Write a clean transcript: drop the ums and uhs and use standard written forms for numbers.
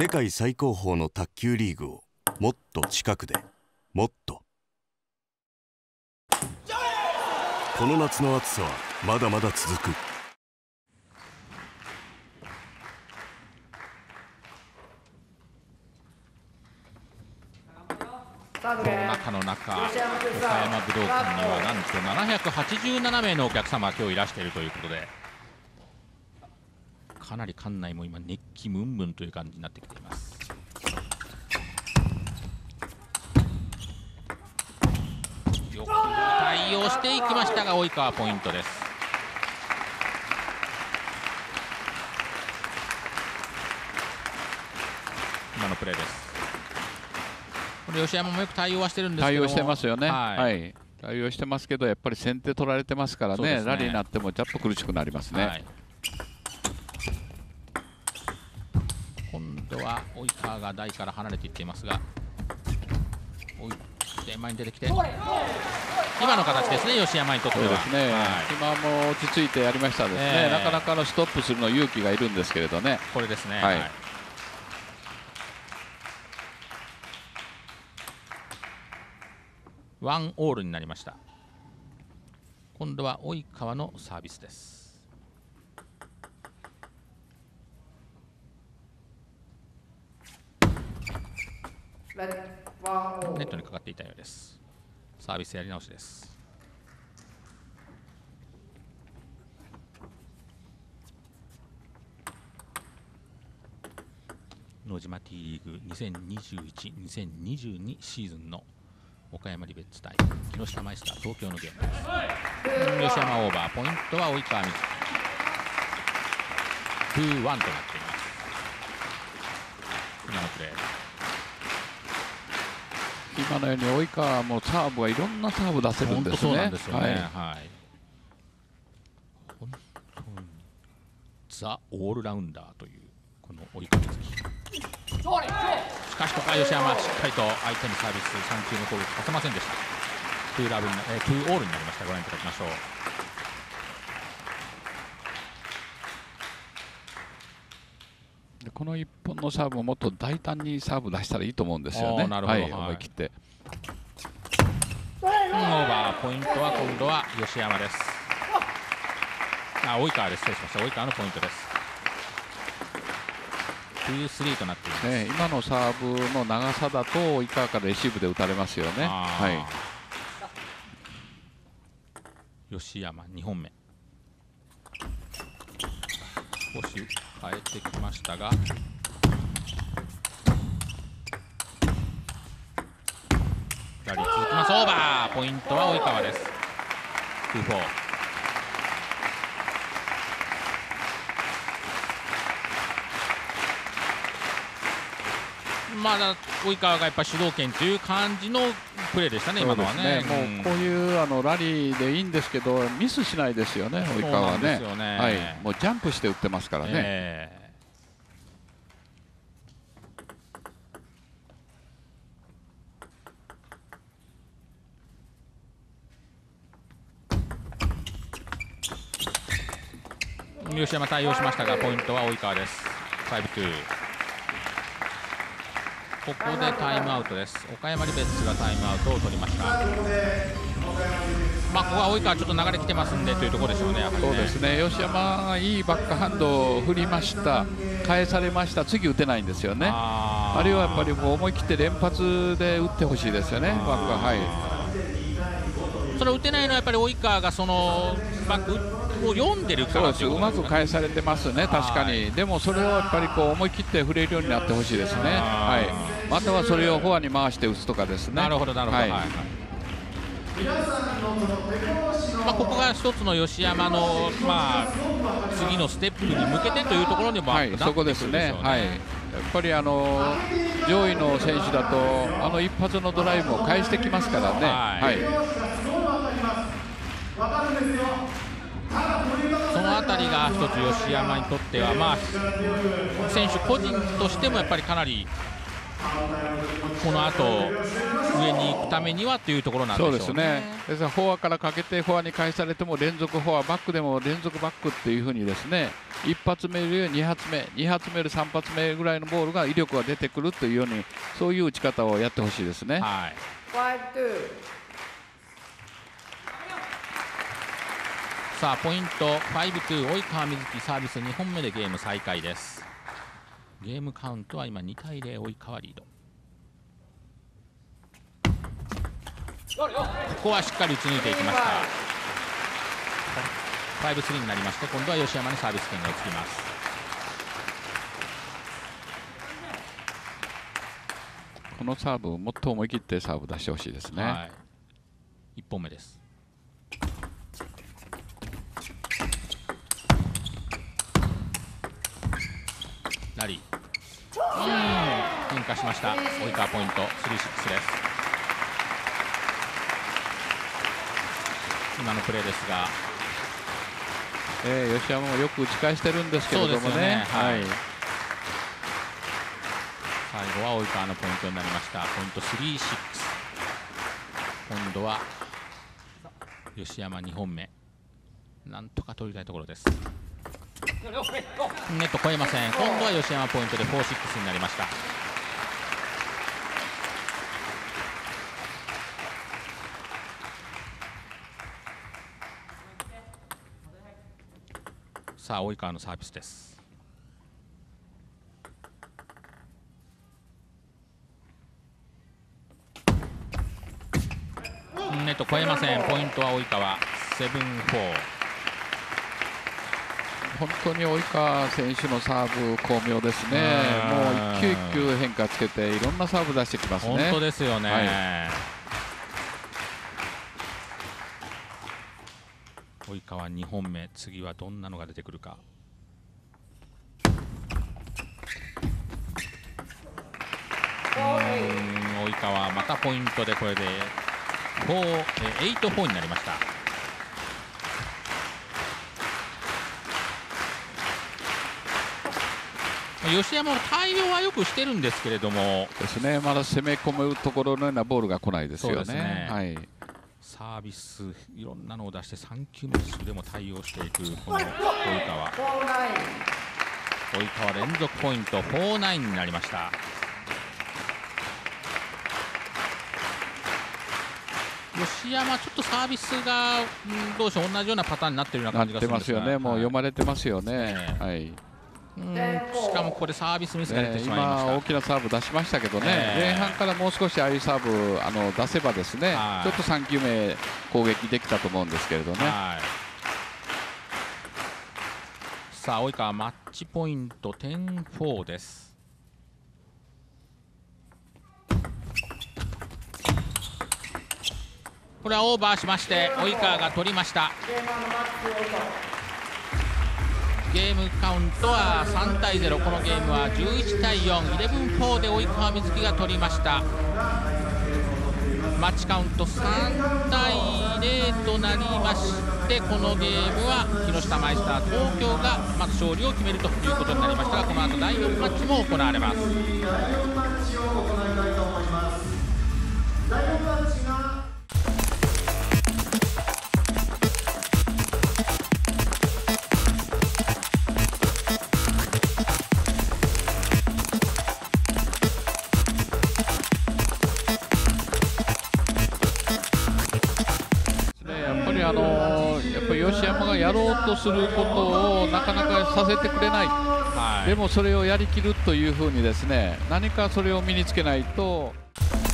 世界最高峰の卓球リーグをもっと近くで、もっと。この夏の暑さはまだまだ続く。 コロナ禍の中、岡山武道館にはなんと787名のお客様が今日いらしているということで、かなり館内も今熱気ムンムンという感じになってきています。よく対応していきましたが及川ポイントです。今のプレーです。これ吉山もよく対応はしてるんですけども、 対応してますよね、 はいはい、対応してますけど、やっぱり先手取られてますからね、ラリーになってもちょっと苦しくなりますね。はい、 今度は及川が台から離れていっていますが、追いて前に出てきて、今の形ですね、吉山にとっては。 そうですね、はい、今も落ち着いてやりましたですね、なかなかストップするの勇気がいるんですけれどね。 これですね、 はい、 ワンオールになりました。今度は及川のサービスです。ネットにかかっていたようです。サービスやり直しです。野島 T リーグ2021-2022シーズンの岡山リベッツ対木下マイスター東京のゲームです。吉山オーバー、ポイントは及川瑞希 2-1 となっています。今のプレー、 今のように及川もサーブはいろんなサーブ出せるんですね。 そうなんですよね、はいはい、本当にザ・オールラウンダーというこの及川瑞希。しかしここは吉山しっかりと相手にサービス3球の攻撃させませんでした。2オールになりました。ご覧いただきましょう。この1本のサーブをもっと大胆にサーブ出したらいいと思うんですよね。 なるほど、はい、 思い切って。 オーバー、ポイントは今度は吉山です。及川です。失礼しました。及川のポイントです。2-3となっています、 ね、今のサーブの長さだと及川からレシーブで打たれますよね。はい、 吉山2本目、少し変えてきましたが、ラリー続きます。オーバー、ポイントは及川です。2-4。まだ及川がやっぱ主導権という感じのプレーでしたね、今のはね。 もうこういうラリーでいいんですけど、ミスしないですよね、及川はね。はい、もうジャンプして打ってますからね。 吉山対応しましたが、ポイントは及川です。5-2。ここでタイムアウトです。岡山リベッツがタイムアウトを取りました。ここは及川ちょっと流れきてますんでというところでしょうね。 そうですね、吉山がいいバックハンドを振りました、返されました、次打てないんですよね。あるいはやっぱり思い切って連発で打ってほしいですよね、バックは。はい、 それを打てないのはやっぱり及川がそのバックを読んでるからということですね。うまく返されてますね、確かに。でもそれをやっぱり思い切って振れるようになってほしいですね。はい、またはそれをフォアに回して打つとかですね。 なるほどなるほど。ここが一つの吉山の、次のステップに向けてというところにもなってくるでしょうね。そこですね。はい、やっぱり上位の選手だと一発のドライブを返してきますからね。はい、 そのあたりが一つ吉山にとっては、選手個人としてもやっぱりかなりこの後上に行くためにはというところなんでしょうね。 そうですね。ですからフォアからかけてフォアに返されても連続フォア、バックでも連続バックっていうふうにですね、1発目より2発目、2発目より3発目ぐらいのボールが威力が出てくるというように、そういう打ち方をやってほしいですね。 はい、さあポイント 5-2、及川瑞希サービス2本目でゲーム再開です。ゲームカウントは今2対0、及川リード。ここはしっかり打ち抜いていきました。5-3になりまして、今度は吉山にサービス権が移ります。 このサーブ、もっと思い切ってサーブ出してほしいですね。 はい、1本目です。ラリー、変化しました。及川ポイント、3-6です。今のプレーですが、 吉山もよく打ち返してるんですけれどもね。 はい、最後は及川のポイントになりました。ポイント3-6。今度は吉山2本目、なんとか取りたいところです。ネット越えません。今度は吉山ポイントで4-6になりました。さあ及川のサービスです。ネット越えません。ポイントは及川、7-4。 本当に及川選手のサーブ巧妙ですね。もう一球一球変化つけていろんなサーブ出してきますね。 本当ですよね。はい、及川2本目、次はどんなのが出てくるか。及川またポイントでこれで8-4になりました。吉山も対応はよくしてるんですけれどもですね、まだ攻め込むところのようなボールが来ないですよね。はい、 サービスいろんなのを出して3球目でも対応していくこの及川。及川連続ポイント 4-9 になりました。吉山ちょっとサービスがどうしよう同じようなパターンになっているような感じがするんですが、 なってますよね。もう読まれてますよね。はい。 しかもここでサービスミスが出てしまいました。 今大きなサーブ出しましたけどね、前半からもう少しああいうサーブ出せばですね、ちょっと3球目攻撃できたと思うんですけれどね。 さあ及川マッチポイント 10-4 です。これはオーバーしまして及川が取りました。ゲームカウントは3対0。このゲームは11対4、11-4で及川瑞希が取りました。マッチカウント3対0となりまして、このゲームは木下マイスター東京がまず勝利を決めるということになりましたが、この後第4マッチも行われます。 やっぱり吉山がやろうとすることをなかなかさせてくれない、でもそれをやりきるというふうにですね、何かそれを身につけないと。